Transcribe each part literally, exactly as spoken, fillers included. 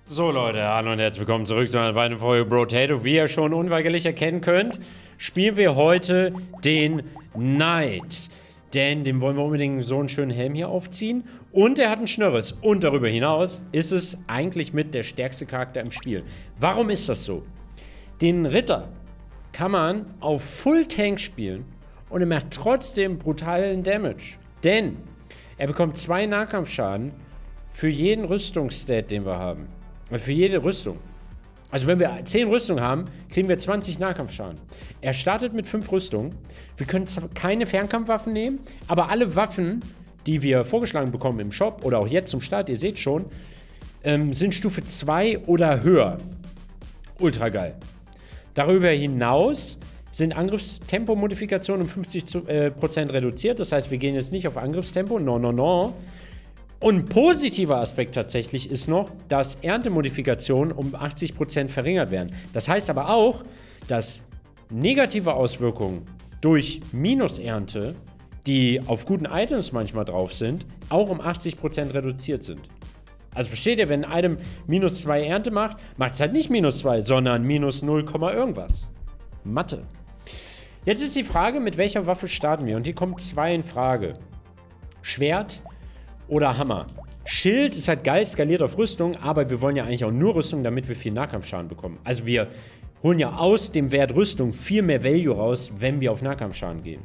So Leute, hallo und herzlich willkommen zurück zu einer weiteren Folge Brotato. Wie ihr schon unweigerlich erkennen könnt, spielen wir heute den Knight. Denn dem wollen wir unbedingt so einen schönen Helm hier aufziehen. Und er hat einen Schnörres. Und darüber hinaus ist es eigentlich mit der stärkste Charakter im Spiel. Warum ist das so? Den Ritter kann man auf Full Tank spielen und er macht trotzdem brutalen Damage. Denn er bekommt zwei Nahkampfschaden für jeden Rüstungsstat, den wir haben. Für jede Rüstung. Also wenn wir zehn Rüstungen haben, kriegen wir zwanzig Nahkampfschaden. Er startet mit fünf Rüstungen. Wir können zwar keine Fernkampfwaffen nehmen, aber alle Waffen, die wir vorgeschlagen bekommen im Shop oder auch jetzt zum Start, ihr seht schon, ähm, sind Stufe zwei oder höher. Ultra geil. Darüber hinaus sind Angriffstempo-Modifikationen um fünfzig Prozent reduziert. Das heißt, wir gehen jetzt nicht auf Angriffstempo. No, no, no. Und ein positiver Aspekt tatsächlich ist noch, dass Erntemodifikationen um achtzig Prozent verringert werden. Das heißt aber auch, dass negative Auswirkungen durch Minusernte, die auf guten Items manchmal drauf sind, auch um achtzig Prozent reduziert sind. Also versteht ihr, wenn ein Item minus zwei Ernte macht, macht es halt nicht minus zwei, sondern minus null, irgendwas. Mathe. Jetzt ist die Frage, mit welcher Waffe starten wir? Und hier kommen zwei in Frage. Schwert oder Hammer. Schild ist halt geil, skaliert auf Rüstung, aber wir wollen ja eigentlich auch nur Rüstung, damit wir viel Nahkampfschaden bekommen. Also wir holen ja aus dem Wert Rüstung viel mehr Value raus, wenn wir auf Nahkampfschaden gehen.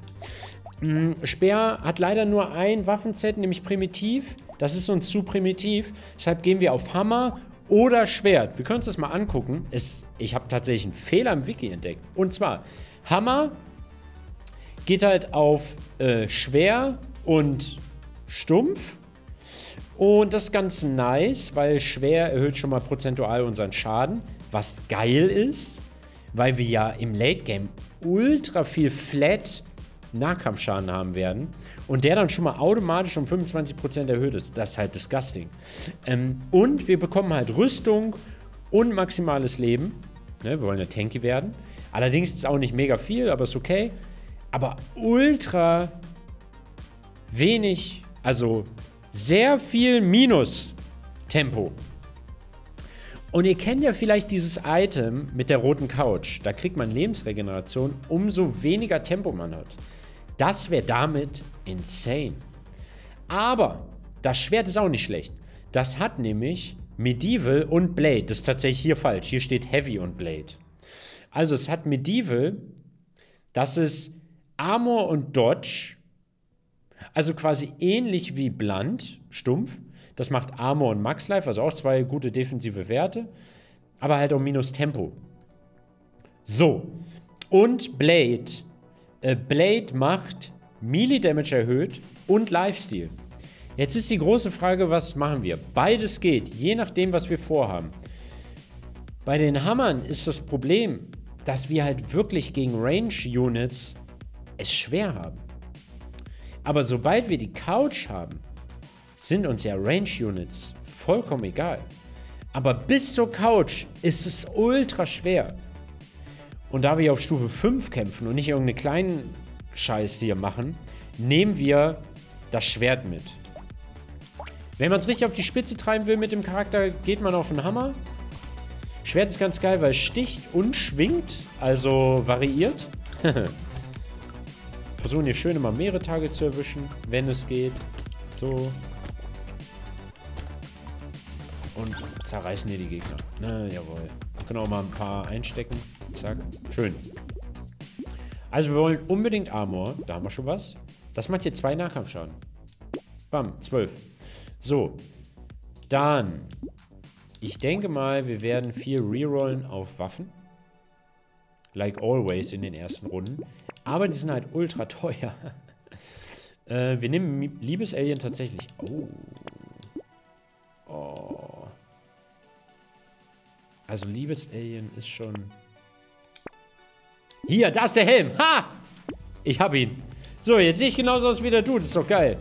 Speer hat leider nur ein Waffenset, nämlich Primitiv. Das ist uns zu primitiv. Deshalb gehen wir auf Hammer oder Schwert. Wir können uns das mal angucken. Es, ich habe tatsächlich einen Fehler im Wiki entdeckt. Und zwar, Hammer geht halt auf äh, schwer und stumpf. Und das ist ganz nice, weil schwer erhöht schon mal prozentual unseren Schaden. Was geil ist, weil wir ja im Late Game ultra viel Flat Nahkampfschaden haben werden. Und der dann schon mal automatisch um fünfundzwanzig Prozent erhöht ist. Das ist halt disgusting. Ähm, und wir bekommen halt Rüstung und maximales Leben. Ne, wir wollen ja tanky werden. Allerdings ist es auch nicht mega viel, aber ist okay. Aber ultra wenig, also sehr viel Minus-Tempo. Und ihr kennt ja vielleicht dieses Item mit der roten Couch. Da kriegt man Lebensregeneration, umso weniger Tempo man hat. Das wäre damit insane. Aber das Schwert ist auch nicht schlecht. Das hat nämlich Medieval und Blade. Das ist tatsächlich hier falsch. Hier steht Heavy und Blade. Also es hat Medieval, das ist Armor und Dodge. Also quasi ähnlich wie Blunt, stumpf. Das macht Armor und Max Life, also auch zwei gute defensive Werte. Aber halt auch minus Tempo. So. Und Blade. Äh, Blade macht Melee Damage erhöht und Lifesteal. Jetzt ist die große Frage, was machen wir? Beides geht, je nachdem, was wir vorhaben. Bei den Hammern ist das Problem, dass wir halt wirklich gegen Range-Units es schwer haben. Aber sobald wir die Couch haben, sind uns ja Range-Units vollkommen egal. Aber bis zur Couch ist es ultra schwer. Und da wir auf Stufe fünf kämpfen und nicht irgendeine kleine Scheiße hier machen, nehmen wir das Schwert mit. Wenn man es richtig auf die Spitze treiben will mit dem Charakter, geht man auf den Hammer. Schwert ist ganz geil, weil es sticht und schwingt, also variiert. Versuchen hier schön immer mehrere Tage zu erwischen, wenn es geht. So. Und zerreißen hier die Gegner. Na, jawohl. Wir können auch mal ein paar einstecken. Zack. Schön. Also wir wollen unbedingt Armor. Da haben wir schon was. Das macht hier zwei Nahkampfschaden. Bam, zwölf. So. Dann. Ich denke mal, wir werden viel rerollen auf Waffen. Like always in den ersten Runden. Aber die sind halt ultra teuer. äh, wir nehmen Liebesalien tatsächlich. Oh. Oh. Also Liebesalien ist schon... Hier, da ist der Helm. Ha! Ich hab ihn. So, jetzt sehe ich genauso aus wie der Dude. Das ist doch geil.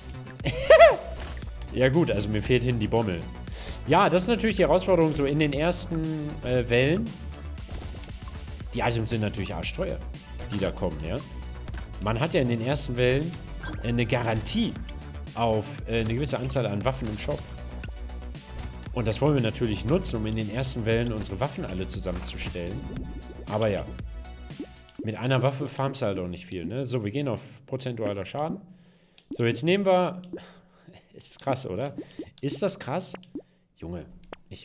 Ja gut, also mir fehlt hin die Bommel. Ja, das ist natürlich die Herausforderung so in den ersten äh, Wellen. Die Items sind natürlich arschteuer, die da kommen, ja. Man hat ja in den ersten Wellen eine Garantie auf äh, eine gewisse Anzahl an Waffen im Shop. Und das wollen wir natürlich nutzen, um in den ersten Wellen unsere Waffen alle zusammenzustellen. Aber ja. Mit einer Waffe farmst du halt auch nicht viel, ne? So, wir gehen auf prozentualer Schaden. So, jetzt nehmen wir... Ist krass, oder? Ist das krass? Junge, ich...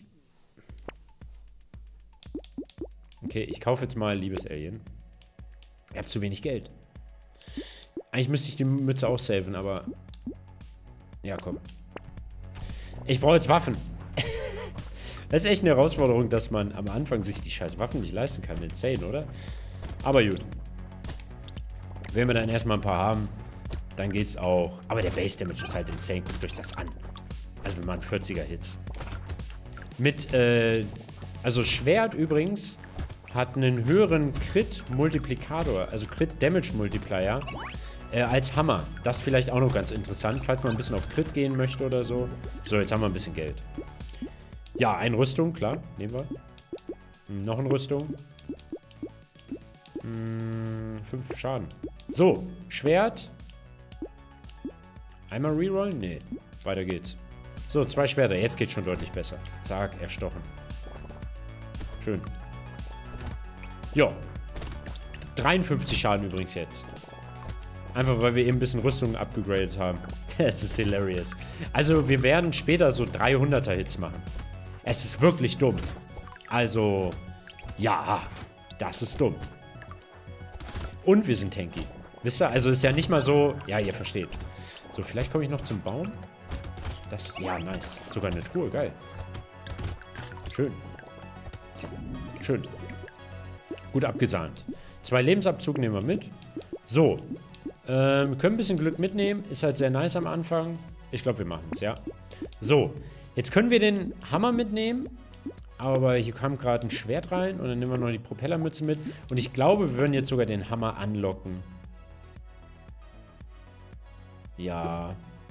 Okay, ich kaufe jetzt mal Liebesalien. Ich habe zu wenig Geld. Eigentlich müsste ich die Mütze auch saven, aber... Ja, komm. Ich brauche jetzt Waffen. Das ist echt eine Herausforderung, dass man am Anfang sich die scheiß Waffen nicht leisten kann. Insane, oder? Aber gut. Wenn wir dann erstmal ein paar haben, dann geht's auch. Aber der Base Damage ist halt insane. Guckt euch das an. Also wir machen vierziger Hits. Mit, äh, also Schwert übrigens hat einen höheren Crit-Multiplikator, also Crit-Damage-Multiplier, äh, als Hammer. Das vielleicht auch noch ganz interessant, falls man ein bisschen auf Crit gehen möchte oder so. So, jetzt haben wir ein bisschen Geld. Ja, eine Rüstung, klar, nehmen wir. Hm, noch eine Rüstung. Hm, fünf Schaden. So, Schwert. Einmal rerollen? Nee, weiter geht's. So, zwei Schwerter, jetzt geht's schon deutlich besser. Zack, erstochen. Schön. Ja. dreiundfünfzig Schaden übrigens jetzt. Einfach, weil wir eben ein bisschen Rüstung abgegradet haben. Das ist hilarious. Also, wir werden später so dreihunderter Hits machen. Es ist wirklich dumm. Also, ja, das ist dumm. Und wir sind tanky. Wisst ihr? Also, ist ja nicht mal so... Ja, ihr versteht. So, vielleicht komme ich noch zum Baum. Das, ja, nice. Sogar eine Truhe, geil. Schön. Schön. Gut abgesahnt. Zwei Lebensabzug nehmen wir mit. So. Ähm, wir können ein bisschen Glück mitnehmen. Ist halt sehr nice am Anfang. Ich glaube, wir machen es, ja. So. Jetzt können wir den Hammer mitnehmen. Aber hier kam gerade ein Schwert rein. Und dann nehmen wir noch die Propellermütze mit. Und ich glaube, wir würden jetzt sogar den Hammer anlocken. Ja.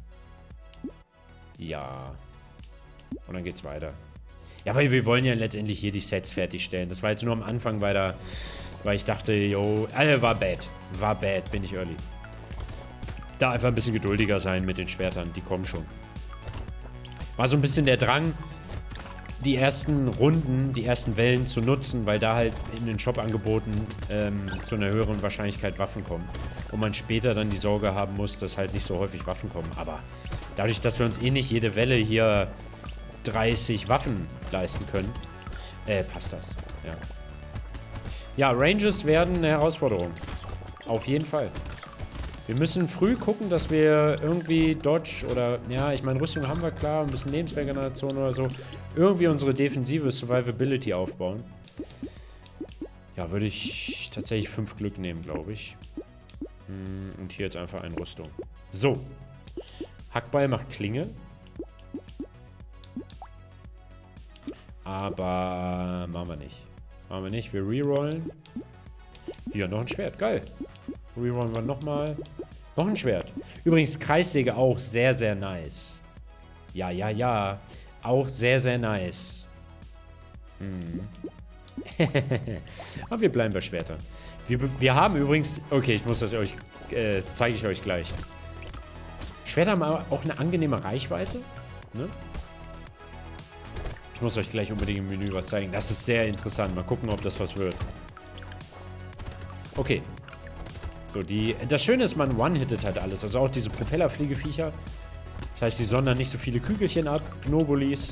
Ja. Und dann geht's weiter. Ja, weil wir wollen ja letztendlich hier die Sets fertigstellen. Das war jetzt nur am Anfang, weil da, weil ich dachte, yo, äh, war bad. War bad, bin ich early. Da einfach ein bisschen geduldiger sein mit den Schwertern, die kommen schon. War so ein bisschen der Drang, die ersten Runden, die ersten Wellen zu nutzen, weil da halt in den Shop-Angeboten ähm, zu einer höheren Wahrscheinlichkeit Waffen kommen. Und man später dann die Sorge haben muss, dass halt nicht so häufig Waffen kommen. Aber dadurch, dass wir uns eh nicht jede Welle hier dreißig Waffen leisten können, äh, passt das. Ja, ja, Ranges werden eine Herausforderung. Auf jeden Fall. Wir müssen früh gucken, dass wir irgendwie Dodge oder, ja, ich meine, Rüstung haben wir klar, ein bisschen Lebensregeneration oder so. Irgendwie unsere defensive Survivability aufbauen. Ja, würde ich tatsächlich fünf Glück nehmen, glaube ich. Und hier jetzt einfach eine Rüstung. So. Hackball macht Klinge. Aber machen wir nicht. Machen wir nicht. Wir rerollen. Hier, noch ein Schwert. Geil. Rerollen wir nochmal. Noch ein Schwert. Übrigens, Kreissäge auch sehr, sehr nice. Ja, ja, ja. Auch sehr, sehr nice. Hm. Aber wir bleiben bei Schwertern. Wir, wir haben übrigens... Okay, ich muss das euch... Äh, zeige ich euch gleich. Schwerter haben auch eine angenehme Reichweite. Ne? Ich muss euch gleich unbedingt im Menü was zeigen. Das ist sehr interessant. Mal gucken, ob das was wird. Okay. So, die... Das Schöne ist, man one-hittet halt alles. Also auch diese Propellerfliegeviecher. Das heißt, die sondern nicht so viele Kügelchen ab. Gnobolis.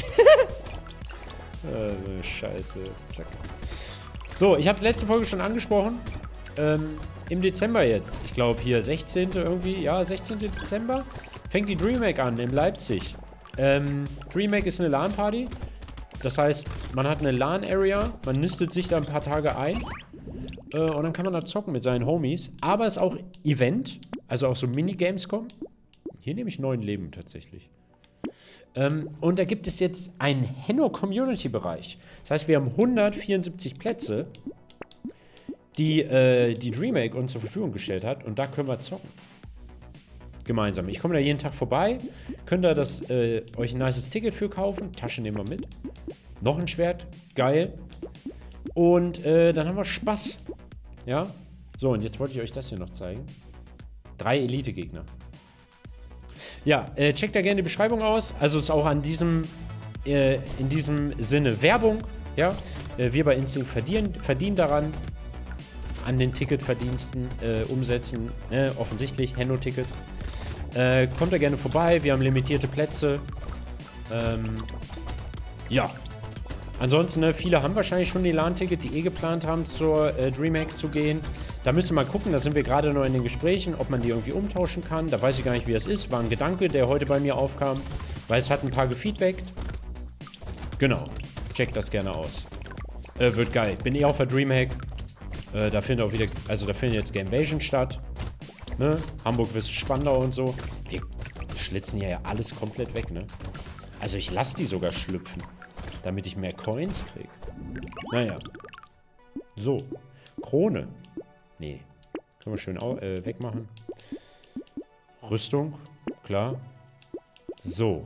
äh, Scheiße. Zack. So, ich habe letzte Folge schon angesprochen. Ähm, im Dezember jetzt. Ich glaube hier sechzehnten irgendwie. Ja, sechzehnten Dezember. Fängt die DreamHack an in Leipzig. Ähm, DreamHack ist eine LAN-Party. Das heißt, man hat eine LAN-Area. Man nistet sich da ein paar Tage ein. Äh, und dann kann man da zocken mit seinen Homies. Aber es ist auch Event. Also auch so Minigames kommen. Hier nehme ich neun Leben tatsächlich. Ähm, und da gibt es jetzt einen Henno-Community-Bereich. Das heißt, wir haben hundertvierundsiebzig Plätze, die äh, die DreamHack uns zur Verfügung gestellt hat. Und da können wir zocken. Gemeinsam. Ich komme da jeden Tag vorbei. Könnt ihr das, äh, euch ein nices Ticket für kaufen. Tasche nehmen wir mit. Noch ein Schwert. Geil. Und äh, dann haben wir Spaß. Ja. So, und jetzt wollte ich euch das hier noch zeigen. Drei Elite-Gegner. Ja, äh, checkt da gerne die Beschreibung aus. Also ist auch an diesem äh, in diesem Sinne Werbung. Ja, äh, wir bei Instinct verdienen, verdienen daran, an den Ticketverdiensten, äh, Umsätzen, ne? Offensichtlich, Henno-Ticket. Äh, kommt da gerne vorbei, wir haben limitierte Plätze. Ähm, ja. Ansonsten, ne, viele haben wahrscheinlich schon die LAN-Ticket, die eh geplant haben, zur äh, DreamHack zu gehen. Da müssen wir mal gucken, da sind wir gerade noch in den Gesprächen, ob man die irgendwie umtauschen kann. Da weiß ich gar nicht, wie das ist. War ein Gedanke, der heute bei mir aufkam, weil es hat ein paar gefeedbackt. Genau. Checkt das gerne aus. Äh, wird geil. Bin eh auf der DreamHack. Äh, da findet auch wieder, also da findet jetzt Gamevasion statt. Ne? Hamburg bis Spandau und so. Wir schlitzen hier ja alles komplett weg, ne? Also ich lasse die sogar schlüpfen, damit ich mehr Coins krieg. Naja. So. Krone. Nee. Können wir schön äh, wegmachen. Rüstung. Klar. So.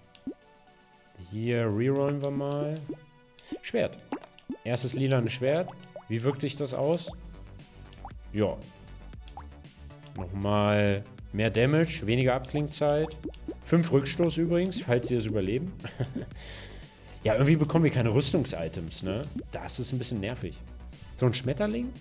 Hier rerollen wir mal. Schwert. Erstes lilane Schwert. Wie wirkt sich das aus? Ja. Nochmal mehr Damage, weniger Abklingzeit. Fünf Rückstoß übrigens, falls sie es überleben. Ja, irgendwie bekommen wir keine Rüstungsitems, ne? Das ist ein bisschen nervig. So ein Schmetterling?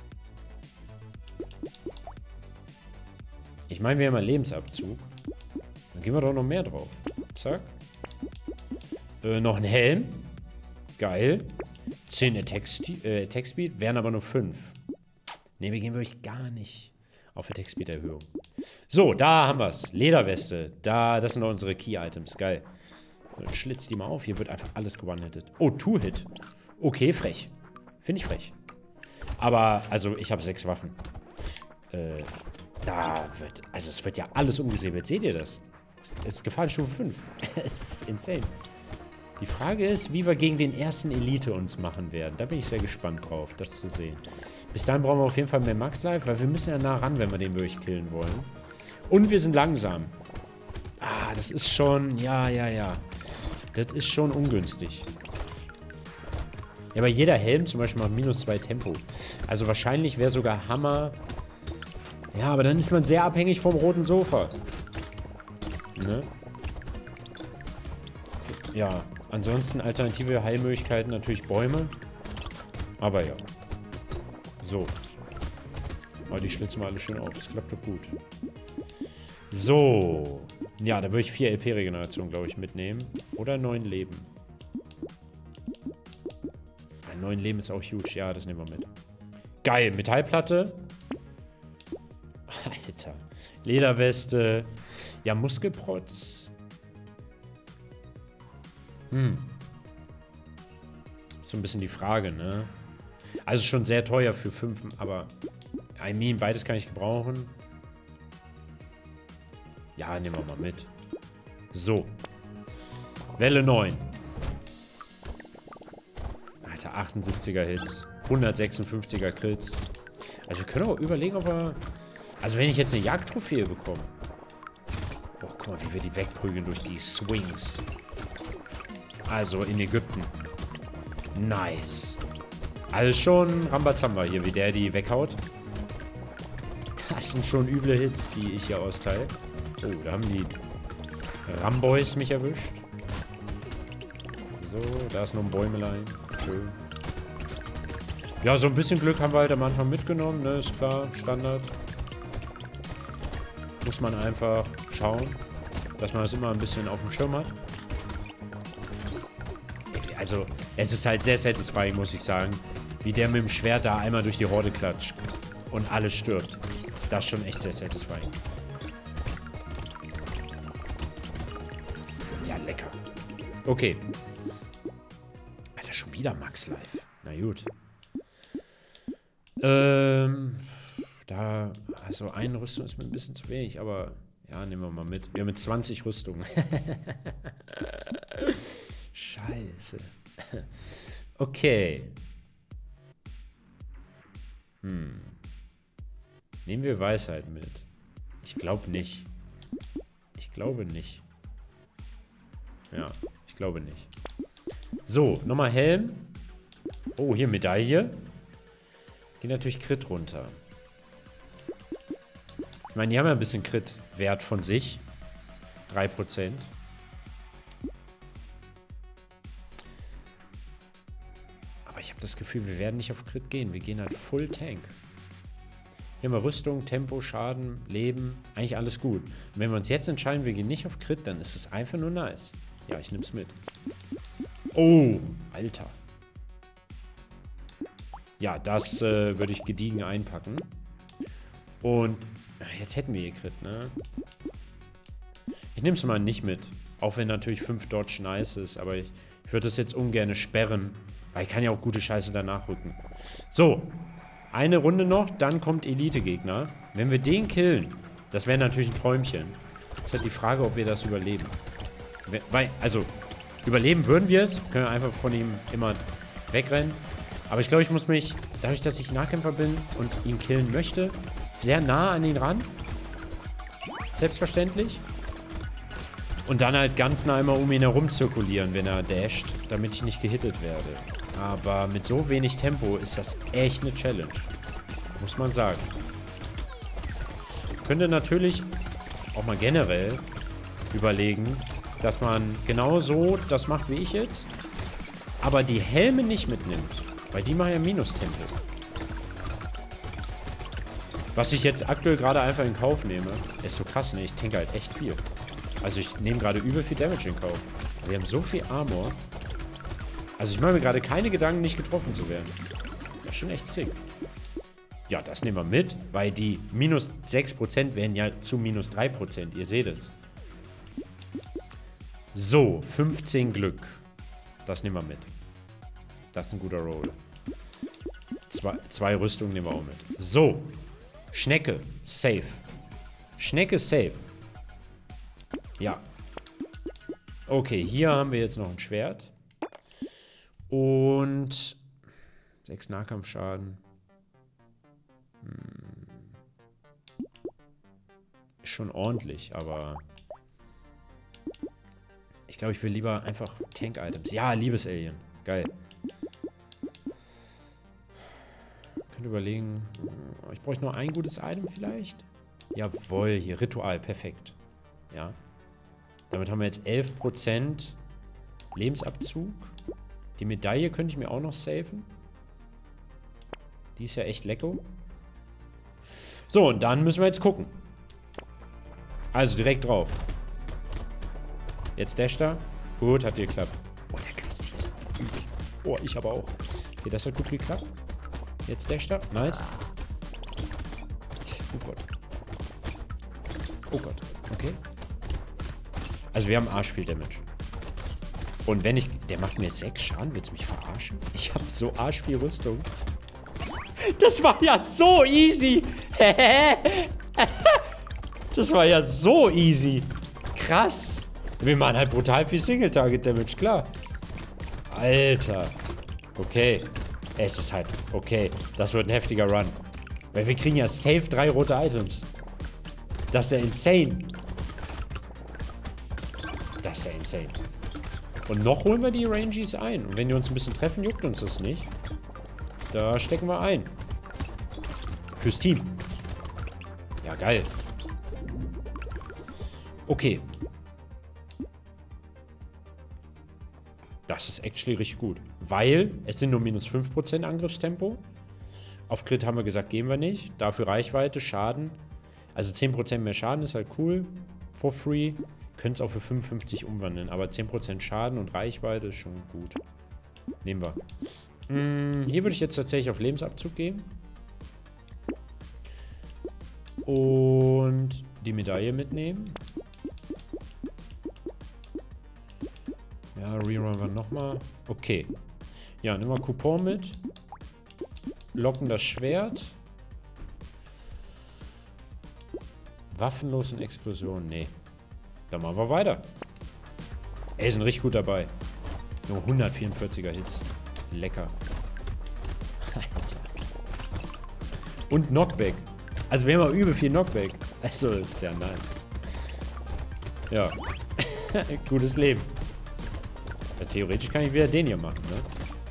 Ich meine, wir haben einen Lebensabzug. Dann gehen wir doch noch mehr drauf. Zack. Äh, noch ein Helm. Geil. zehn Attack, äh, Attack Speed, wären aber nur fünf. Ne, wir gehen wirklich gar nicht auf Attack Speed Erhöhung. So, da haben wir es. Lederweste. Da, das sind noch unsere Key-Items. Geil. Dann schlitzt die mal auf. Hier wird einfach alles gewandelt. Oh, Two-Hit. Okay, frech. Finde ich frech. Aber, also, ich habe sechs Waffen. Äh, da wird, also es wird ja alles umgesäbelt. Seht ihr das? Es ist Gefahrenstufe fünf. Es ist insane. Die Frage ist, wie wir gegen den ersten Elite uns machen werden. Da bin ich sehr gespannt drauf, das zu sehen. Bis dahin brauchen wir auf jeden Fall mehr Max Life, weil wir müssen ja nah ran, wenn wir den wirklich killen wollen. Und wir sind langsam. Ah, das ist schon, ja, ja, ja. Das ist schon ungünstig. Ja, aber jeder Helm zum Beispiel macht minus zwei Tempo. Also wahrscheinlich wäre sogar Hammer. Ja, aber dann ist man sehr abhängig vom roten Sofa. Ne? Ja, ansonsten alternative Heilmöglichkeiten natürlich Bäume. Aber ja. So. Aber die schlitzen wir alle schön auf. Das klappt doch gut. So. Ja, da würde ich vier L P-Regeneration, glaube ich, mitnehmen. Oder neun Leben. Ein neun Leben ist auch huge. Ja, das nehmen wir mit. Geil. Metallplatte. Alter. Lederweste. Ja, Muskelprotz. Hm. So ein bisschen die Frage, ne? Also schon sehr teuer für fünf, aber I mean, beides kann ich gebrauchen. Ja, nehmen wir mal mit. So. Welle neun. Alter, achtundsiebziger Hits. hundertsechsundfünfziger Crits. Also wir können auch überlegen, ob wir... Also wenn ich jetzt eine Jagdtrophäe bekomme. Oh, guck mal, wie wir die wegprügeln durch die Swings. Also in Ägypten. Nice. Also schon Rambazamba hier, wie der die weghaut. Das sind schon üble Hits, die ich hier austeile. Oh, da haben die Ramboys mich erwischt. So, da ist noch ein Bäumelein. Schön. Ja, so ein bisschen Glück haben wir halt am Anfang mitgenommen, ne? Ist klar, Standard. Muss man einfach schauen, dass man das immer ein bisschen auf dem Schirm hat. Also, es ist halt sehr satisfying, muss ich sagen. Wie der mit dem Schwert da einmal durch die Horde klatscht. Und alles stirbt. Das ist schon echt sehr satisfying. Ja, lecker. Okay. Alter, schon wieder Max Life. Na gut. Ähm... Da, also eine Rüstung ist mir ein bisschen zu wenig, aber ja, nehmen wir mal mit. Wir haben mit zwanzig Rüstungen. Scheiße. Okay. Hm. Nehmen wir Weisheit mit. Ich glaube nicht. Ich glaube nicht. Ja, ich glaube nicht. So, nochmal Helm. Oh, hier Medaille. Geht natürlich Crit runter. Ich meine, die haben ja ein bisschen Crit-Wert von sich. drei Prozent. ich habe das Gefühl, wir werden nicht auf Crit gehen. Wir gehen halt Full Tank. Hier haben wir Rüstung, Tempo, Schaden, Leben. Eigentlich alles gut. Und wenn wir uns jetzt entscheiden, wir gehen nicht auf Crit, dann ist es einfach nur nice. Ja, ich nehme es mit. Oh, Alter. Ja, das äh, würde ich gediegen einpacken. Und jetzt hätten wir hier Crit, ne? Ich nehme es mal nicht mit. Auch wenn natürlich fünf Dodge nice ist. Aber ich, ich würde das jetzt ungern sperren. Weil ich kann ja auch gute Scheiße danach rücken. So. Eine Runde noch. Dann kommt Elite-Gegner. Wenn wir den killen, das wäre natürlich ein Träumchen. Ist halt die Frage, ob wir das überleben. Weil, also, überleben würden wir es. Können wir einfach von ihm immer wegrennen. Aber ich glaube, ich muss mich, dadurch, dass ich Nahkämpfer bin und ihn killen möchte, sehr nah an ihn ran. Selbstverständlich. Und dann halt ganz nah immer um ihn herum zirkulieren, wenn er dasht, damit ich nicht gehittet werde. Aber mit so wenig Tempo ist das echt eine Challenge. Muss man sagen. Könnte natürlich auch mal generell überlegen, dass man genau so das macht wie ich jetzt, aber die Helme nicht mitnimmt. Weil die machen ja Minustempo. Was ich jetzt aktuell gerade einfach in Kauf nehme, ist so krass, ne? Ich tanke halt echt viel. Also ich nehme gerade übel viel Damage in Kauf. Aber wir haben so viel Armor. Also ich mache mir gerade keine Gedanken, nicht getroffen zu werden. Das ist schon echt sick. Ja, das nehmen wir mit, weil die minus sechs Prozent werden ja zu minus drei Prozent. Ihr seht es. So, fünfzehn Glück. Das nehmen wir mit. Das ist ein guter Roll. Zwei, zwei Rüstungen nehmen wir auch mit. So. Schnecke. Safe. Schnecke safe. Ja. Okay, hier haben wir jetzt noch ein Schwert. Und sechs Nahkampfschaden. Hm. Ist schon ordentlich, aber ich glaube, ich will lieber einfach Tank-Items. Ja, Liebesalien. Geil. Könnte überlegen, ich bräuchte nur ein gutes Item vielleicht. Jawohl, hier, Ritual, perfekt. Ja. Damit haben wir jetzt elf Prozent Lebensabzug. Die Medaille könnte ich mir auch noch safen. Die ist ja echt lecker. So, und dann müssen wir jetzt gucken. Also direkt drauf. Jetzt Dash da. Gut, hat geklappt. Oh, der kassiert. Oh, ich aber auch. Okay, das hat gut geklappt. Jetzt Dash da. Nice. Oh Gott. Oh Gott. Okay. Also wir haben arsch viel Damage. Und wenn ich... Der macht mir sechs Schaden. Willst du mich verarschen? Ich habe so arsch viel Rüstung. Das war ja so easy. Das war ja so easy. Krass. Wir machen halt brutal viel Single-Target-Damage, klar. Alter. Okay. Es ist halt... Okay. Das wird ein heftiger Run. Weil wir kriegen ja safe drei rote Items. Das ist ja insane. Das ist ja insane. Und noch holen wir die Rangies ein. Und wenn die uns ein bisschen treffen, juckt uns das nicht. Da stecken wir ein. Fürs Team. Ja, geil. Okay. Das ist actually richtig gut. Weil es sind nur minus fünf Prozent Angriffstempo. Auf Crit haben wir gesagt, gehen wir nicht. Dafür Reichweite, Schaden. Also zehn Prozent mehr Schaden ist halt cool. For free. Können es auch für fünfundfünfzig umwandeln. Aber zehn Prozent Schaden und Reichweite ist schon gut. Nehmen wir. Hm, hier würde ich jetzt tatsächlich auf Lebensabzug gehen. Und die Medaille mitnehmen. Ja, rerun wir nochmal. Okay. Ja, nehmen wir Coupon mit. Locken das Schwert. Waffenlos und Explosion. Nee. Dann machen wir weiter. Ey, sind richtig gut dabei. Nur hundertvierundvierziger Hits. Lecker. Alter. Und Knockback. Also wir haben auch übel viel Knockback. Also, das ist ja nice. Ja. Gutes Leben. Ja, theoretisch kann ich wieder den hier machen, ne?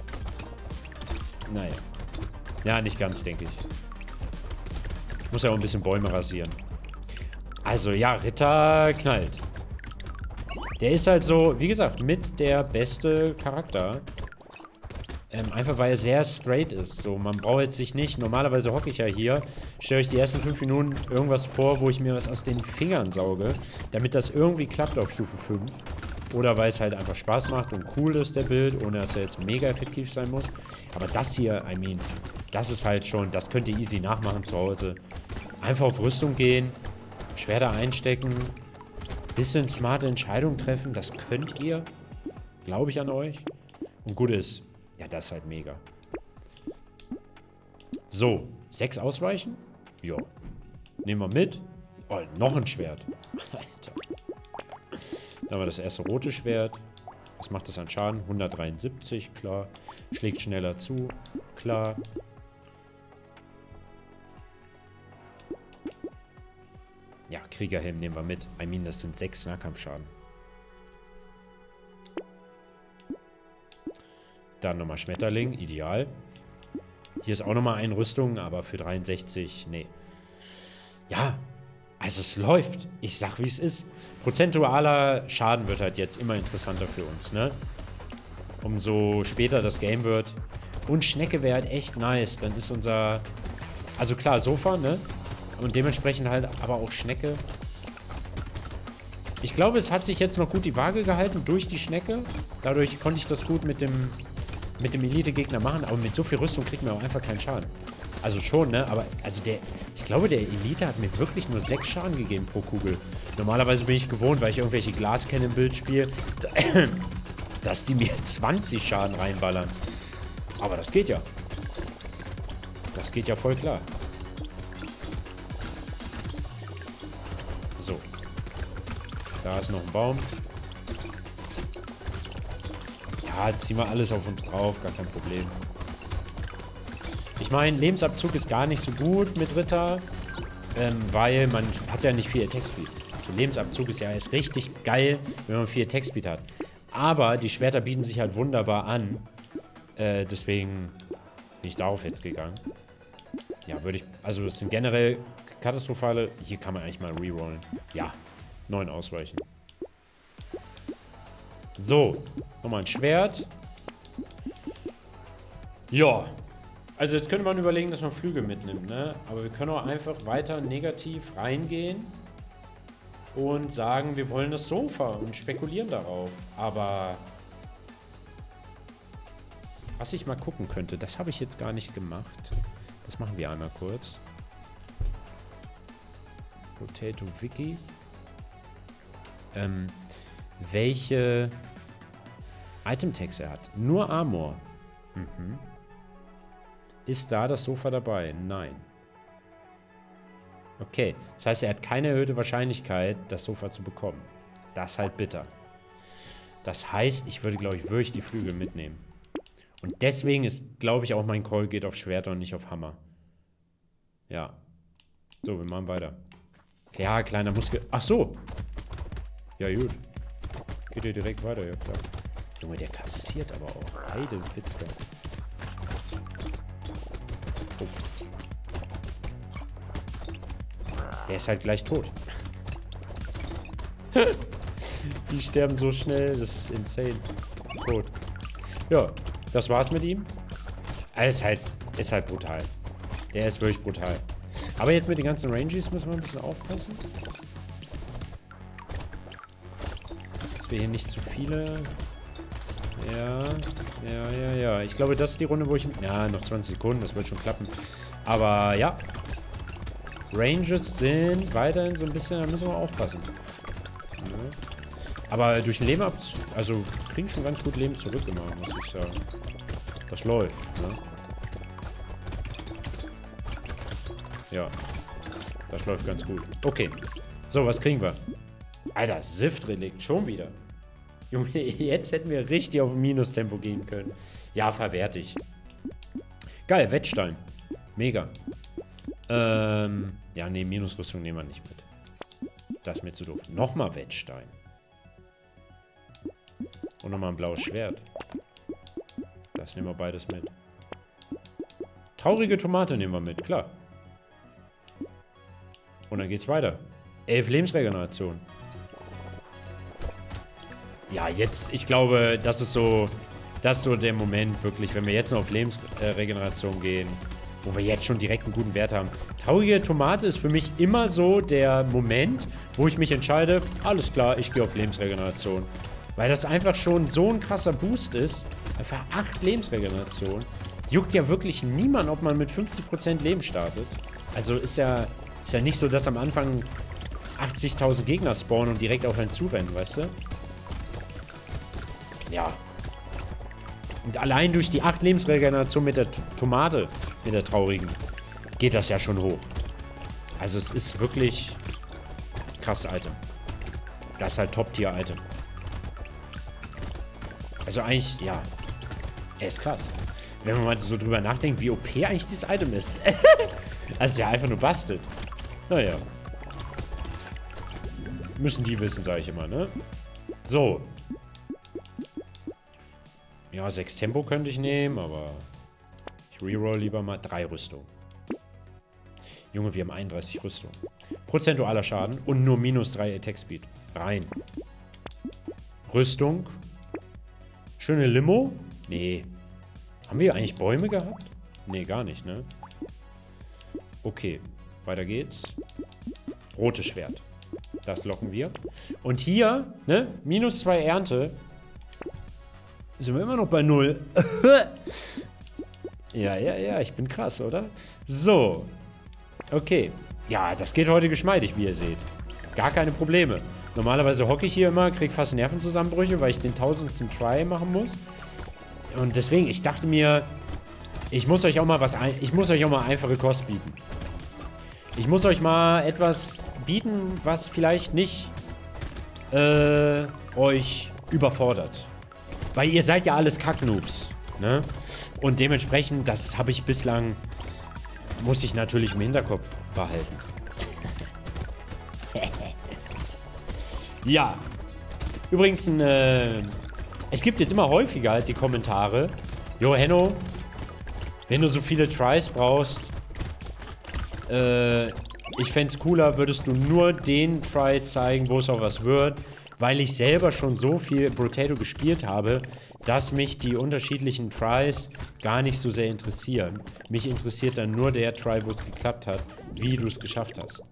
Naja. Ja, nicht ganz, denke ich. Ich muss ja auch ein bisschen Bäume rasieren. Also, ja, Ritter knallt. Der ist halt so, wie gesagt, mit der beste Charakter. Ähm, einfach weil er sehr straight ist. So, man braucht jetzt sich nicht, normalerweise hocke ich ja hier, stelle euch die ersten fünf Minuten irgendwas vor, wo ich mir was aus den Fingern sauge, damit das irgendwie klappt auf Stufe fünf. Oder weil es halt einfach Spaß macht und cool ist, der Bild, ohne dass er jetzt mega effektiv sein muss. Aber das hier, I mean, das ist halt schon, das könnt ihr easy nachmachen zu Hause. Einfach auf Rüstung gehen, Schwerter einstecken, bisschen smarte Entscheidungen treffen, das könnt ihr. Glaube ich an euch. Und gut ist, ja, das ist halt mega. So, sechs ausweichen? Ja. Nehmen wir mit. Oh, noch ein Schwert. Alter. Dann haben wir das erste rote Schwert. Was macht das an Schaden? hundertdreiundsiebzig, klar. Schlägt schneller zu, klar. Ja, Kriegerhelm nehmen wir mit. I mean, das sind sechs Nahkampfschaden. Dann nochmal Schmetterling, ideal. Hier ist auch nochmal eine Rüstung, aber für dreiundsechzig, nee. Ja, also es läuft. Ich sag, wie es ist. Prozentualer Schaden wird halt jetzt immer interessanter für uns, ne? Umso später das Game wird. Und Schnecke wäre halt echt nice. Dann ist unser... Also klar, Sofa, ne? Und dementsprechend halt aber auch Schnecke. Ich glaube, es hat sich jetzt noch gut die Waage gehalten durch die Schnecke. Dadurch konnte ich das gut mit dem... mit dem Elite-Gegner machen, aber mit so viel Rüstung kriegt man auch einfach keinen Schaden. Also schon, ne? Aber, also der, ich glaube, der Elite hat mir wirklich nur sechs Schaden gegeben pro Kugel. Normalerweise bin ich gewohnt, weil ich irgendwelche Glaskennen im Bild spiele, dass die mir zwanzig Schaden reinballern. Aber das geht ja. Das geht ja voll klar. So. Da ist noch ein Baum. Ja, jetzt ziehen wir alles auf uns drauf, gar kein Problem. Ich meine, Lebensabzug ist gar nicht so gut mit Ritter, ähm, weil man hat ja nicht viel Attack-Speed. Also Lebensabzug ist ja erst richtig geil, wenn man viel Attack-Speed hat. Aber die Schwerter bieten sich halt wunderbar an. Äh, deswegen bin ich darauf jetzt gegangen. Ja, würde ich... Also es sind generell katastrophale... Hier kann man eigentlich mal rerollen. Ja, neun ausweichen. So, nochmal ein Schwert. Ja. Also jetzt könnte man überlegen, dass man Flügel mitnimmt, ne? Aber wir können auch einfach weiter negativ reingehen und sagen, wir wollen das Sofa und spekulieren darauf. Aber was ich mal gucken könnte, das habe ich jetzt gar nicht gemacht. Das machen wir einmal kurz. Potato Wiki. Ähm, welche Item-Tags er hat. Nur Armor. Mhm. Ist da das Sofa dabei? Nein. Okay. Das heißt, er hat keine erhöhte Wahrscheinlichkeit, das Sofa zu bekommen. Das ist halt bitter. Das heißt, ich würde, glaube ich, wirklich die Flügel mitnehmen. Und deswegen ist, glaube ich, auch mein Call geht auf Schwerter und nicht auf Hammer. Ja. So, wir machen weiter. Okay, ja, kleiner Muskel. Ach so. Ja, gut. Geht ihr direkt weiter, ja klar. Junge, der kassiert aber auch. Heidewitzka. Oh. Der ist halt gleich tot. Die sterben so schnell, das ist insane. Tot. Ja, das war's mit ihm. Er ist halt, ist halt brutal. Der ist wirklich brutal. Aber jetzt mit den ganzen Ranges müssen wir ein bisschen aufpassen. Dass wir hier nicht zu viele... Ja, ja, ja, ja. Ich glaube, das ist die Runde, wo ich... Ja, noch zwanzig Sekunden, das wird schon klappen. Aber ja. Ranges sind weiterhin so ein bisschen, da müssen wir aufpassen. Ja. Aber durch den Leben ab... Also, kriegen schon ganz gut Leben zurück immer, muss ich sagen. Das läuft, ne? Ja. Das läuft ganz gut. Okay. So, was kriegen wir? Alter, Sift-Relikt, schon wieder. Junge, jetzt hätten wir richtig auf Minustempo gehen können. Ja, verwertig. Geil, Wettstein. Mega. Ähm, ja, nee, Minusrüstung nehmen wir nicht mit. Das ist mir zu doof. Nochmal Wettstein. Und nochmal ein blaues Schwert. Das nehmen wir beides mit. Traurige Tomate nehmen wir mit, klar. Und dann geht's weiter. Elf Lebensregeneration. Ja, jetzt, ich glaube, das ist so Das ist so der Moment, wirklich, wenn wir jetzt noch auf Lebensregeneration gehen, wo wir jetzt schon direkt einen guten Wert haben. Traurige Tomate ist für mich immer so der Moment, wo ich mich entscheide, alles klar, ich gehe auf Lebensregeneration. Weil das einfach schon so ein krasser Boost ist. Einfach acht Lebensregeneration. Juckt ja wirklich niemand, ob man mit fünfzig Prozent Leben startet. Also ist ja, ist ja nicht so, dass am Anfang achtzigtausend Gegner spawnen und direkt auf einen zurennen, weißt du? Ja. Und allein durch die acht Lebensregeneration mit der T Tomate, mit der traurigen, geht das ja schon hoch. Also es ist wirklich krass Item. Das ist halt Top-Tier-Item. Also eigentlich, ja, er ist krass. Wenn man mal so drüber nachdenkt, wie O P eigentlich dieses Item ist. Also ja, einfach nur bastelt. Naja. Müssen die wissen, sage ich immer, ne? So. Ja, sechs Tempo könnte ich nehmen, aber ich reroll lieber mal drei Rüstung. Junge, wir haben einunddreißig Rüstung. Prozentualer Schaden und nur minus drei Attack Speed. Rein. Rüstung. Schöne Limo. Nee. Haben wir eigentlich Bäume gehabt? Nee, gar nicht, ne? Okay. Weiter geht's. Rotes Schwert. Das locken wir. Und hier, ne? Minus zwei Ernte. Sind wir immer noch bei null. Ja, ja, ja. Ich bin krass, oder? So. Okay. Ja, das geht heute geschmeidig, wie ihr seht. Gar keine Probleme. Normalerweise hocke ich hier immer, kriege fast Nervenzusammenbrüche, weil ich den tausendsten Try machen muss. Und deswegen, ich dachte mir, ich muss euch auch mal was ein, ich muss euch auch mal einfache Kost bieten. Ich muss euch mal etwas bieten, was vielleicht nicht äh, euch überfordert. Weil ihr seid ja alles Kacknoobs, ne? Und dementsprechend, das habe ich bislang, muss ich natürlich im Hinterkopf behalten. Ja. Übrigens, äh, es gibt jetzt immer häufiger halt die Kommentare. Jo, Henno, wenn du so viele Tries brauchst, äh, ich fände es cooler, würdest du nur den Try zeigen, wo es auch was wird, weil ich selber schon so viel Brotato gespielt habe, dass mich die unterschiedlichen Tries gar nicht so sehr interessieren. Mich interessiert dann nur der Try, wo es geklappt hat, wie du es geschafft hast.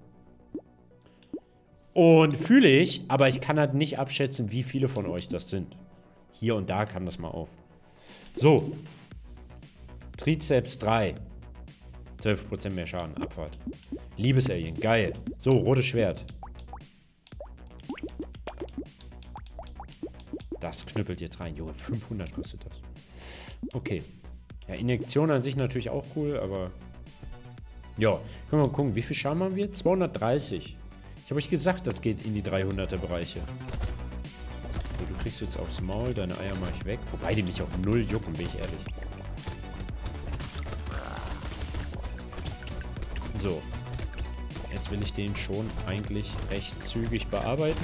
Und fühle ich, aber ich kann halt nicht abschätzen, wie viele von euch das sind. Hier und da kam das mal auf. So. Trizeps drei. zwölf Prozent mehr Schaden. Abfahrt. Liebesalien. Geil. So, rotes Schwert. Das knüppelt jetzt rein. Junge, fünfhundert kostet das. Okay. Ja, Injektion an sich natürlich auch cool, aber... Ja, können wir mal gucken, wie viel Schaden haben wir? zweihundertdreißig. Ich habe euch gesagt, das geht in die dreihunderter Bereiche. So, du kriegst jetzt aufs Maul, deine Eier mache ich weg. Wobei die mich auch null jucken, bin ich ehrlich. So. Jetzt will ich den schon eigentlich recht zügig bearbeiten.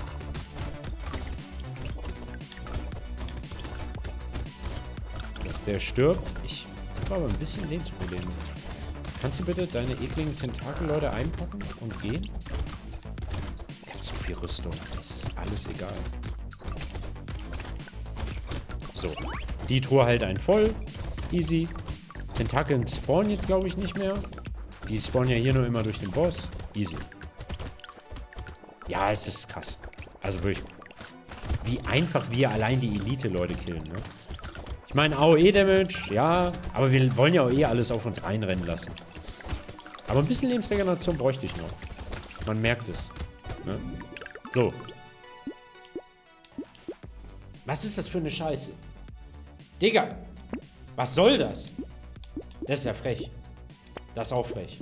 Dass der stirbt. Ich habe aber ein bisschen Lebensprobleme. Kannst du bitte deine ekligen Tentakel-Leute einpacken und gehen? Ich habe so viel Rüstung. Das ist alles egal. So. Die Truhe hält einen voll. Easy. Tentakeln spawnen jetzt, glaube ich, nicht mehr. Die spawnen ja hier nur immer durch den Boss. Easy. Ja, es ist krass. Also wirklich. Wie einfach wir allein die Elite-Leute killen, ne? Ich meine, A O E-Damage, ja. Aber wir wollen ja auch eh alles auf uns reinrennen lassen. Aber ein bisschen Lebensregeneration bräuchte ich noch. Man merkt es. Ne? So. Was ist das für eine Scheiße? Digga. Was soll das? Das ist ja frech. Das ist auch frech.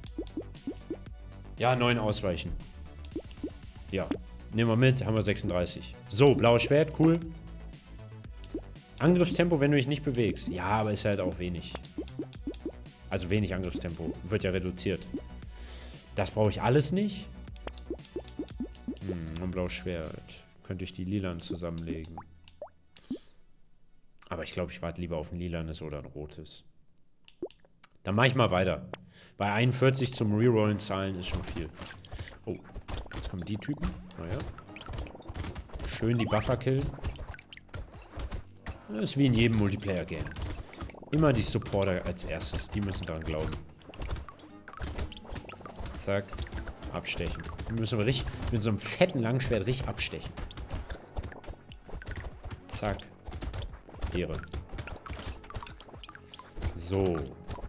Ja, neun ausweichen. Ja. Nehmen wir mit. Haben wir sechsunddreißig. So, blaues Schwert. Cool. Angriffstempo, wenn du dich nicht bewegst. Ja, aber ist halt auch wenig. Also wenig Angriffstempo. Wird ja reduziert. Das brauche ich alles nicht. Hm, ein blaues Schwert. Könnte ich die Lilan zusammenlegen. Aber ich glaube, ich warte lieber auf ein lilanes oder ein rotes. Dann mache ich mal weiter. Bei einundvierzig zum Rerollen zahlen ist schon viel. Oh, jetzt kommen die Typen. Naja. Schön die Buffer killen. Das ist wie in jedem Multiplayer-Game. Immer die Supporter als erstes. Die müssen daran glauben. Zack. Abstechen. Wir müssen aber richtig mit so einem fetten Langschwert richtig abstechen. Zack. Ehre. So.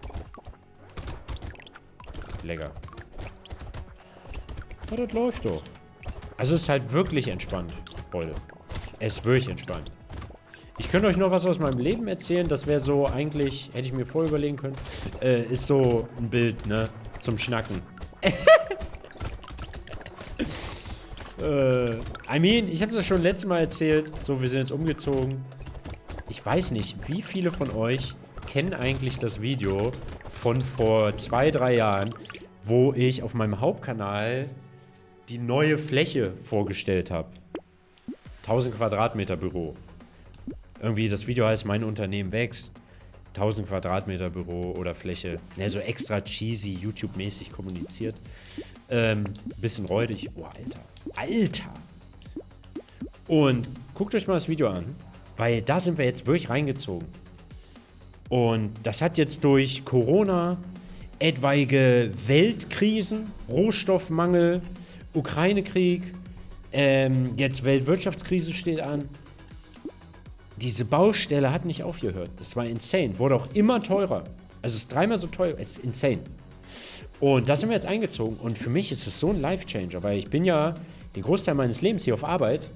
Lecker. Ja, das läuft doch. Also es ist halt wirklich entspannt, Freunde. Es ist wirklich entspannt. Ich könnte euch noch was aus meinem Leben erzählen. Das wäre so eigentlich, hätte ich mir vorher überlegen können, äh, ist so ein Bild, ne? Zum Schnacken. äh, I mean, ich habe es ja schon letztes Mal erzählt. So, wir sind jetzt umgezogen. Ich weiß nicht, wie viele von euch kennen eigentlich das Video von vor zwei, drei Jahren, wo ich auf meinem Hauptkanal die neue Fläche vorgestellt habe. tausend Quadratmeter Büro. Irgendwie das Video heißt, mein Unternehmen wächst. tausend Quadratmeter Büro oder Fläche. Ne, so extra cheesy, YouTube-mäßig kommuniziert. Ähm, bisschen räudig. Oh, Alter. Alter! Und guckt euch mal das Video an, weil da sind wir jetzt wirklich reingezogen. Und das hat jetzt durch Corona, etwaige Weltkrisen, Rohstoffmangel, Ukraine-Krieg, ähm, jetzt Weltwirtschaftskrise steht an. Diese Baustelle hat nicht aufgehört. Das war insane. Wurde auch immer teurer. Also es ist dreimal so teuer. Es ist insane. Und da sind wir jetzt eingezogen. Und für mich ist es so ein Life-Changer, weil ich bin ja den Großteil meines Lebens hier auf Arbeit.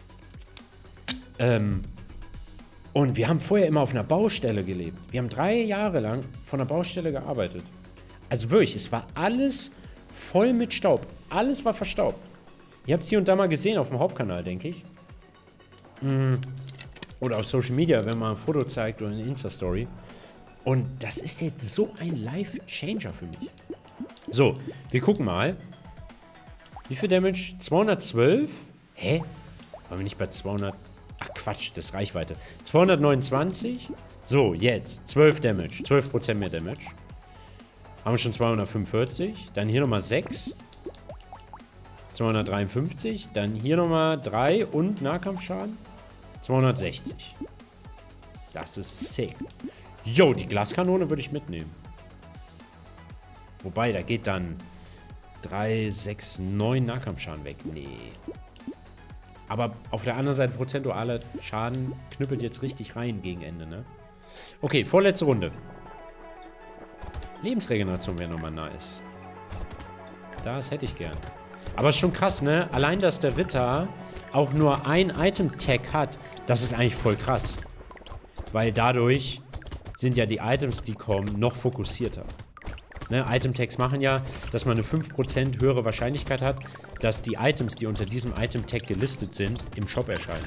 Ähm, und wir haben vorher immer auf einer Baustelle gelebt. Wir haben drei Jahre lang von einer Baustelle gearbeitet. Also wirklich, es war alles voll mit Staub. Alles war verstaubt. Ihr habt es hier und da mal gesehen auf dem Hauptkanal, denke ich. Mm. Oder auf Social Media, wenn man ein Foto zeigt oder eine Insta-Story. Und das ist jetzt so ein Life-Changer für mich. So, wir gucken mal. Wie viel Damage? zweihundertzwölf? Hä? Waren wir nicht bei zweihundert? Ach Quatsch, das ist Reichweite. zweihundertneunundzwanzig. So, jetzt. zwölf Damage. zwölf Prozent mehr Damage. Haben wir schon zweihundertfünfundvierzig. Dann hier nochmal sechs. zweihundertdreiundfünfzig. Dann hier nochmal drei und Nahkampfschaden. zweihundertsechzig. Das ist sick. Jo, die Glaskanone würde ich mitnehmen. Wobei, da geht dann drei, sechs, neun Nahkampfschaden weg. Nee. Aber auf der anderen Seite, prozentualer Schaden knüppelt jetzt richtig rein gegen Ende, ne? Okay, vorletzte Runde. Lebensregeneration wäre nochmal nice. Das hätte ich gern. Aber ist schon krass, ne? Allein, dass der Ritter auch nur ein Item-Tag hat, das ist eigentlich voll krass. Weil dadurch sind ja die Items, die kommen, noch fokussierter. Ne? Item-Tags machen ja, dass man eine fünf Prozent höhere Wahrscheinlichkeit hat, dass die Items, die unter diesem Item-Tag gelistet sind, im Shop erscheinen.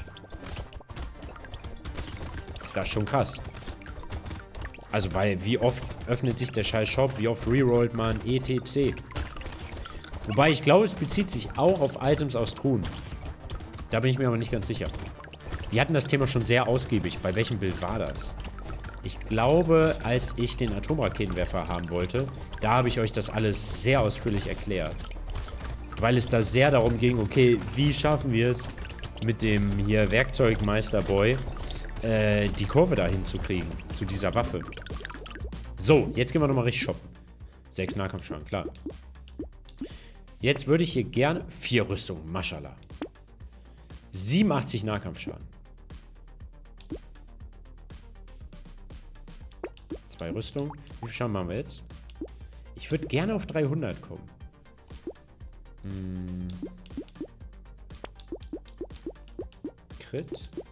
Das ist schon krass. Also, weil wie oft öffnet sich der scheiß Shop, wie oft rerollt man, et cetera. Wobei, ich glaube, es bezieht sich auch auf Items aus Truhen. Da bin ich mir aber nicht ganz sicher. Wir hatten das Thema schon sehr ausgiebig. Bei welchem Bild war das? Ich glaube, als ich den Atomraketenwerfer haben wollte, da habe ich euch das alles sehr ausführlich erklärt. Weil es da sehr darum ging, okay, wie schaffen wir es mit dem hier Werkzeugmeisterboy äh, die Kurve da hinzukriegen, zu dieser Waffe. So, jetzt gehen wir nochmal richtig shoppen. Sechs Nahkampfschaden, klar. Jetzt würde ich hier gerne... Vier Rüstungen, Maschallah. siebenundachtzig Nahkampfschaden. Zwei Rüstungen. Wie viel Schaden machen wir jetzt? Ich würde gerne auf dreihundert kommen. Hm. Crit.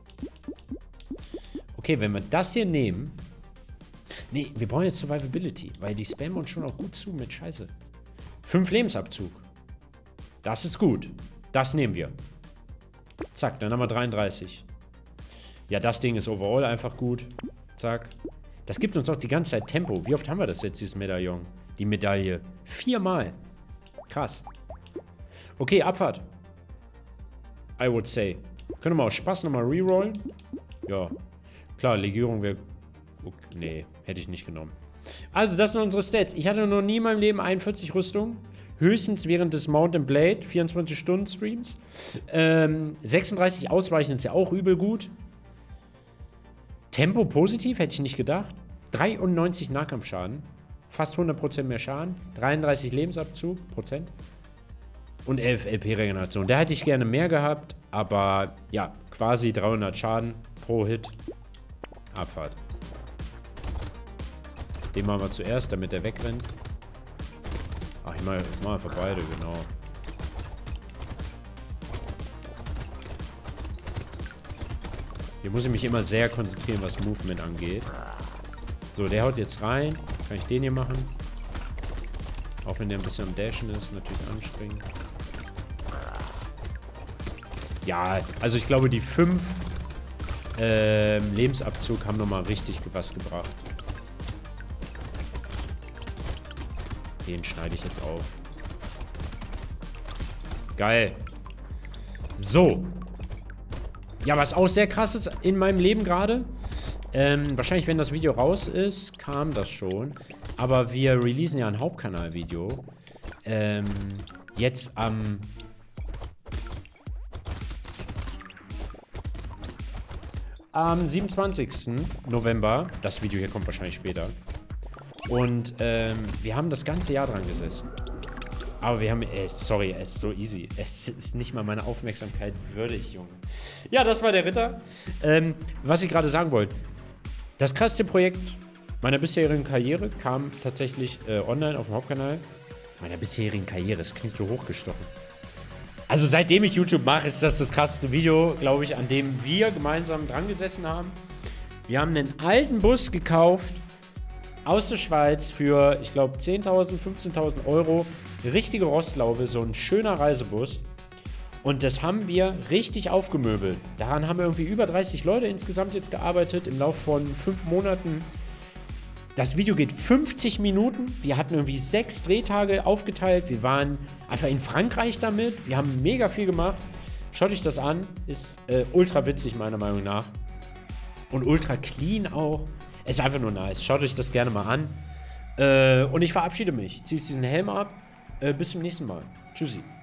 Okay, wenn wir das hier nehmen... Nee, wir brauchen jetzt Survivability, weil die spammen uns schon auch gut zu mit Scheiße. Fünf Lebensabzug. Das ist gut. Das nehmen wir. Zack, dann haben wir dreiunddreißig. Ja, das Ding ist overall einfach gut. Zack. Das gibt uns auch die ganze Zeit Tempo. Wie oft haben wir das jetzt, dieses Medaillon? Die Medaille. Viermal. Krass. Okay, Abfahrt. I would say. Können wir mal aus Spaß nochmal rerollen? Ja. Klar, Legierung wäre... Okay, nee, hätte ich nicht genommen. Also, das sind unsere Stats. Ich hatte noch nie in meinem Leben einundvierzig Rüstungen. Höchstens während des Mount and Blade vierundzwanzig Stunden Streams. Ähm, sechsunddreißig Ausweichen ist ja auch übel gut. Tempo positiv, hätte ich nicht gedacht. dreiundneunzig Nahkampfschaden. Fast hundert Prozent mehr Schaden. dreiunddreißig Lebensabzug, Prozent. Und elf L P-Regeneration. Da hätte ich gerne mehr gehabt, aber ja, quasi dreihundert Schaden pro Hit. Abfahrt. Den machen wir zuerst, damit er wegrennt. Ach, ich mache ich mach für beide, genau. Hier muss ich mich immer sehr konzentrieren, was Movement angeht. So, der haut jetzt rein. Kann ich den hier machen? Auch wenn der ein bisschen am Dashen ist, natürlich anspringen. Ja, also ich glaube, die fünf ähm, Lebensabzug haben nochmal richtig was gebracht. Den schneide ich jetzt auf. Geil. So. Ja, was auch sehr krass ist in meinem Leben gerade. Ähm, wahrscheinlich, wenn das Video raus ist, kam das schon. Aber wir releasen ja ein Hauptkanal-Video. Ähm, jetzt am... Am siebenundzwanzigsten November. Das Video hier kommt wahrscheinlich später. Und ähm, wir haben das ganze Jahr dran gesessen. Aber wir haben... Äh, sorry, es ist so easy. Es ist nicht mal meine Aufmerksamkeit würdig, Junge. Ja, das war der Ritter. Ähm, was ich gerade sagen wollte. Das krasseste Projekt meiner bisherigen Karriere kam tatsächlich äh, online auf dem Hauptkanal. Meiner bisherigen Karriere, das klingt so hochgestochen. Also seitdem ich YouTube mache, ist das das krasseste Video, glaube ich, an dem wir gemeinsam dran gesessen haben. Wir haben einen alten Bus gekauft aus der Schweiz für, ich glaube, zehntausend, fünfzehntausend Euro. Eine richtige Rostlaube, so ein schöner Reisebus. Und das haben wir richtig aufgemöbelt. Daran haben wir irgendwie über dreißig Leute insgesamt jetzt gearbeitet im Laufe von fünf Monaten. Das Video geht fünfzig Minuten. Wir hatten irgendwie sechs Drehtage aufgeteilt. Wir waren einfach in Frankreich damit. Wir haben mega viel gemacht. Schaut euch das an. Ist äh, ultra witzig, meiner Meinung nach. Und ultra clean auch. Ist einfach nur nice. Schaut euch das gerne mal an. Äh, und ich verabschiede mich. Ich ziehe diesen Helm ab. Äh, bis zum nächsten Mal. Tschüssi.